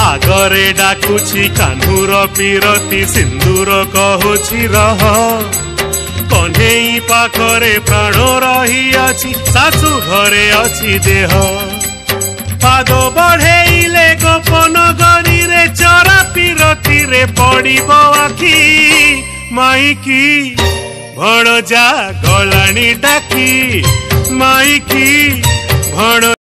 आगरे डाकुची कान्हूर पीरती सिंदूर कहूची रह कन्हई पाखरे प्राण रही अछि सासु घरे अछि देह पाद बढ़ेइले गोपन गरी रे चरा पीरती रे पड़िब आखि माइकी भणजा गलानी डाकी माइकी भण